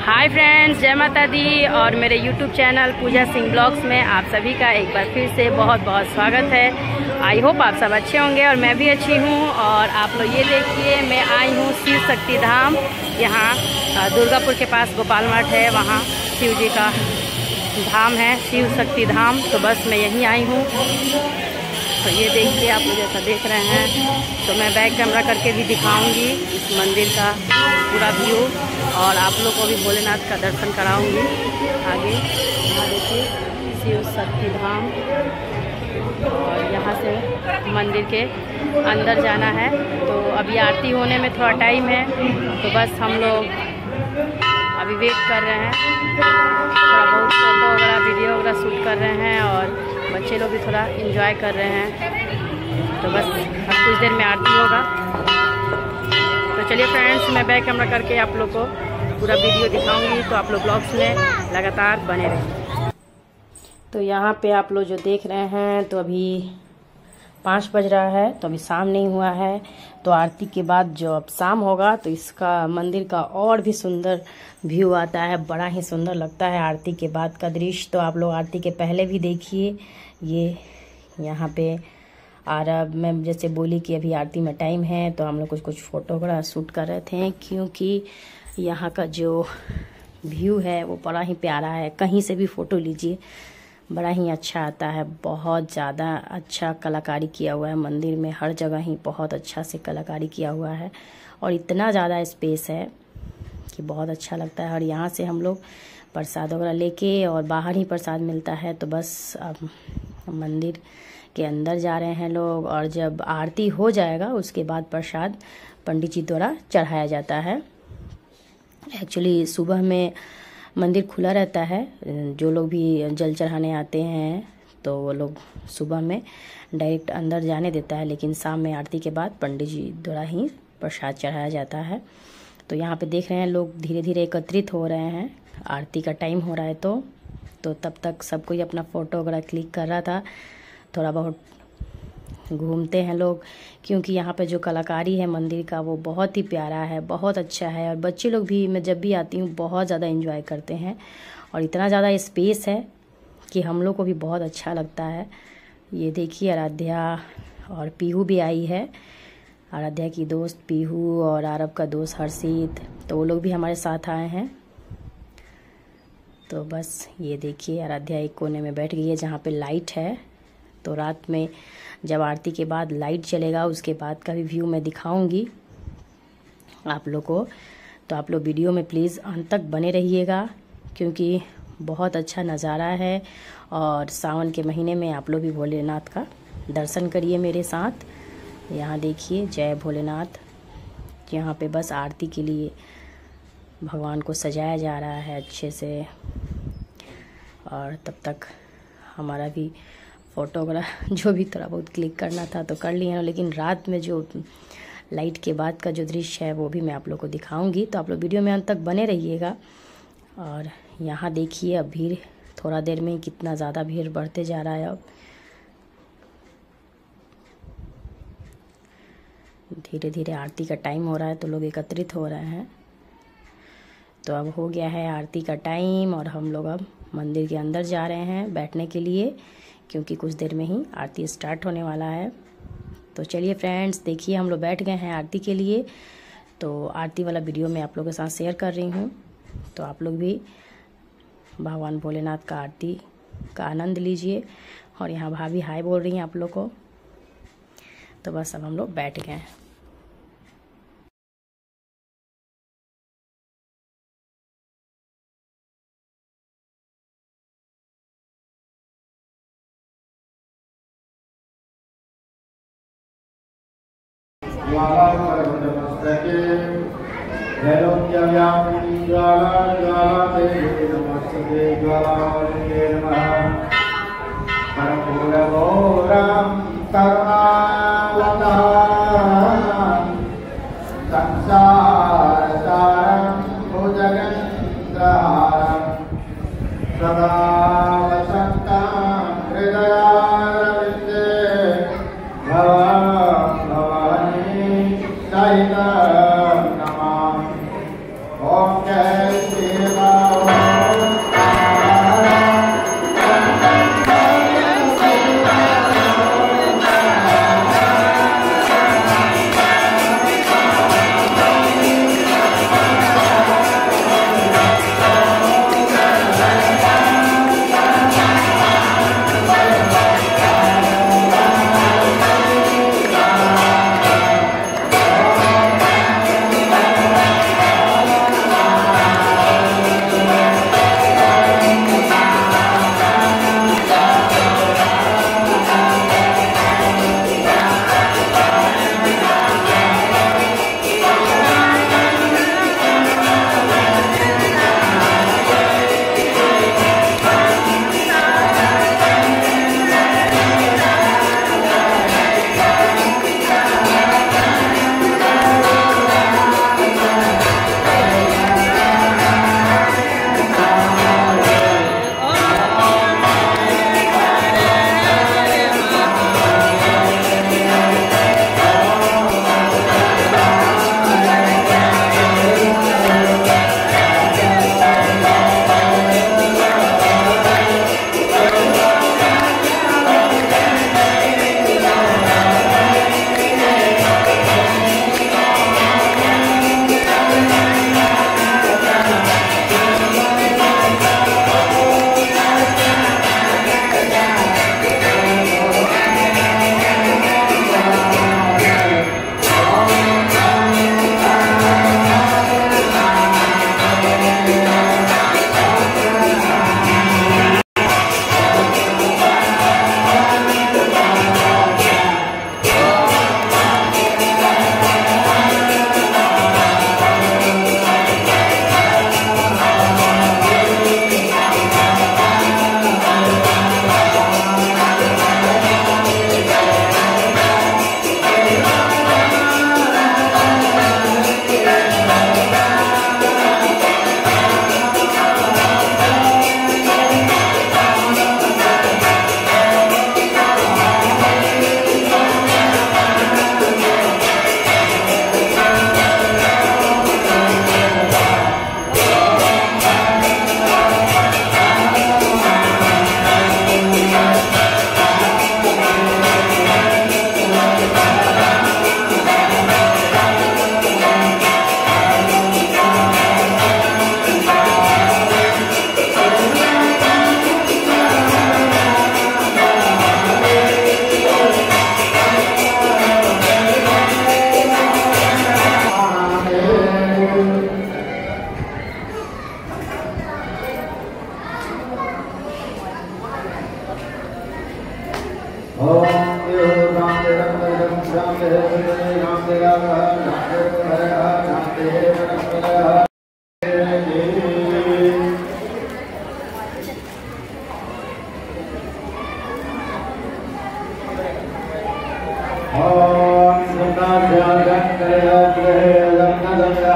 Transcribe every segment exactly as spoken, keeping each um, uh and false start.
Hi friends, जय माता दी। और मेरे YouTube channel Pooja Singh vlogs में आप सभी का एक बार फिर से बहुत बहुत स्वागत है। आई होप आप सब अच्छे होंगे और मैं भी अच्छी हूँ। और आप लोग ये देखिए, मैं आई हूँ शिव शक्ति धाम। यहाँ दुर्गापुर के पास गोपाल मठ है, वहाँ शिव जी का धाम है, शिव शक्ति धाम। तो बस मैं यहीं आई हूँ। तो ये देखिए, आप लोग जैसा देख रहे हैं, तो मैं बैक कैमरा करके भी दिखाऊंगी इस मंदिर का पूरा व्यू, और आप लोग को भी भोलेनाथ का दर्शन कराऊंगी आगे। यहाँ देखिए शिव शक्ति धाम, और यहाँ से मंदिर के अंदर जाना है। तो अभी आरती होने में थोड़ा टाइम है, तो बस हम लोग अभी वेट कर रहे हैं। थोड़ा बहुत फोटो वगैरह वीडियो वगैरह शूट कर रहे हैं, और बच्चे लोग भी थोड़ा एंजॉय कर रहे हैं। तो बस अब कुछ देर में आरती होगा। तो चलिए फ्रेंड्स, मैं बैक कैमरा करके आप लोग को पूरा वीडियो दिखाऊंगी, तो आप लोग ब्लॉग्स में लगातार बने रहें। तो यहाँ पे आप लोग जो देख रहे हैं, तो अभी पाँच बज रहा है, तो अभी शाम नहीं हुआ है। तो आरती के बाद जो अब शाम होगा, तो इसका मंदिर का और भी सुंदर व्यू आता है, बड़ा ही सुंदर लगता है आरती के बाद का दृश्य। तो आप लोग आरती के पहले भी देखिए। ये यहाँ पे आरब मैं जैसे बोली कि अभी आरती में टाइम है, तो हम लोग कुछ कुछ फोटो वगैरह शूट कर रहे थे, क्योंकि यहाँ का जो व्यू है वो बड़ा ही प्यारा है। कहीं से भी फ़ोटो लीजिए, बड़ा ही अच्छा आता है। बहुत ज़्यादा अच्छा कलाकारी किया हुआ है मंदिर में, हर जगह ही बहुत अच्छा से कलाकारी किया हुआ है, और इतना ज़्यादा स्पेस है कि बहुत अच्छा लगता है। और यहाँ से हम लोग प्रसाद वगैरह लेके, और बाहर ही प्रसाद मिलता है, तो बस अब मंदिर के अंदर जा रहे हैं लोग। और जब आरती हो जाएगा, उसके बाद प्रसाद पंडित जी द्वारा चढ़ाया जाता है। एक्चुअली सुबह में मंदिर खुला रहता है, जो लोग भी जल चढ़ाने आते हैं तो वो लोग सुबह में डायरेक्ट अंदर जाने देता है, लेकिन शाम में आरती के बाद पंडित जी द्वारा ही प्रसाद चढ़ाया जाता है। तो यहाँ पे देख रहे हैं लोग धीरे धीरे एकत्रित हो रहे हैं। आरती का टाइम हो रहा है, तो तो तब तक सब कोई अपना फ़ोटो वगैरह क्लिक कर रहा था। थोड़ा बहुत घूमते हैं लोग, क्योंकि यहाँ पे जो कलाकारी है मंदिर का वो बहुत ही प्यारा है, बहुत अच्छा है। और बच्चे लोग भी, मैं जब भी आती हूँ बहुत ज़्यादा एंजॉय करते हैं, और इतना ज़्यादा स्पेस है कि हम लोग को भी बहुत अच्छा लगता है। ये देखिए, आराध्या और पीहू भी आई है। आराध्या की दोस्त पीहू और आरब का दोस्त हर्षित, तो वो लोग भी हमारे साथ आए हैं। तो बस ये देखिए, आराध्या एक कोने में बैठ गई है जहाँ पे लाइट है। तो रात में जब आरती के बाद लाइट चलेगा, उसके बाद का भी व्यू मैं दिखाऊंगी आप लोग को। तो आप लोग वीडियो में प्लीज़ अंत तक बने रहिएगा, क्योंकि बहुत अच्छा नज़ारा है। और सावन के महीने में आप लोग भी भोलेनाथ का दर्शन करिए मेरे साथ। यहाँ देखिए, जय भोलेनाथ। यहाँ पे बस आरती के लिए भगवान को सजाया जा रहा है अच्छे से। और तब तक हमारा भी फ़ोटो वगैरह जो भी थोड़ा बहुत क्लिक करना था तो कर लिए, लेकिन रात में जो लाइट के बाद का जो दृश्य है वो भी मैं आप लोग को दिखाऊंगी। तो आप लोग वीडियो में अंत तक बने रहिएगा। और यहाँ देखिए, अब भीड़ थोड़ा देर में कितना ज़्यादा भीड़ बढ़ते जा रहा है। अब धीरे धीरे आरती का टाइम हो रहा है, तो लोग एकत्रित हो रहे हैं। तो अब हो गया है आरती का टाइम, और हम लोग अब मंदिर के अंदर जा रहे हैं बैठने के लिए, क्योंकि कुछ देर में ही आरती स्टार्ट होने वाला है। तो चलिए फ्रेंड्स, देखिए हम लोग बैठ गए हैं आरती के लिए। तो आरती वाला वीडियो मैं आप लोगों के साथ शेयर कर रही हूँ, तो आप लोग भी भगवान भोलेनाथ का आरती का आनंद लीजिए। और यहाँ भाभी हाय बोल रही हैं आप लोग को। तो बस अब हम लोग बैठ गए हैं। Om Jai Shri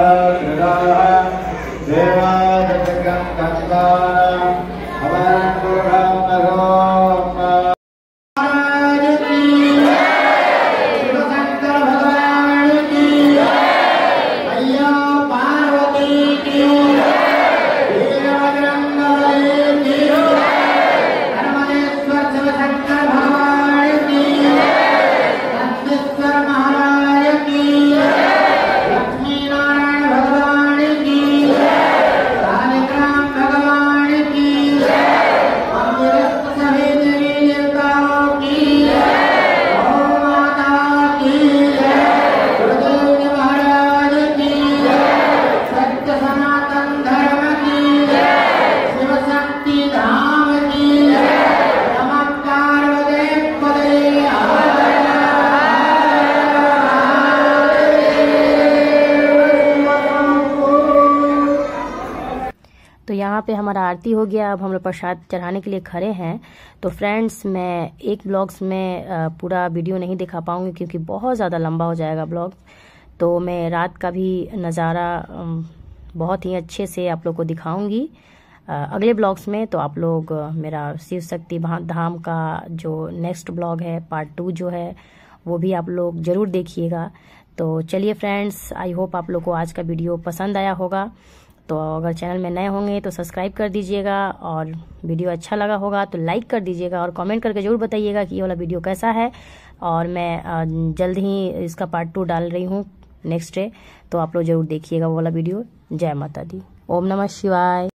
तो यहाँ पे हमारा आरती हो गया। अब हम लोग प्रसाद चढ़ाने के लिए खड़े हैं। तो फ्रेंड्स, मैं एक ब्लॉग्स में पूरा वीडियो नहीं दिखा पाऊँगी क्योंकि बहुत ज़्यादा लंबा हो जाएगा ब्लॉग। तो मैं रात का भी नज़ारा बहुत ही अच्छे से आप लोग को दिखाऊंगी अगले ब्लॉग्स में। तो आप लोग मेरा शिव शक्ति धाम का जो नेक्स्ट ब्लॉग है पार्ट टू जो है वो भी आप लोग ज़रूर देखिएगा। तो चलिए फ्रेंड्स, आई होप आप लोग को आज का वीडियो पसंद आया होगा। तो अगर चैनल में नए होंगे तो सब्सक्राइब कर दीजिएगा और वीडियो अच्छा लगा होगा तो लाइक कर दीजिएगा और कमेंट करके ज़रूर बताइएगा कि ये वाला वीडियो कैसा है। और मैं जल्द ही इसका पार्ट टू डाल रही हूँ नेक्स्ट डे, तो आप लोग ज़रूर देखिएगा वो वाला वीडियो। जय माता दी। ओम नमः शिवाय।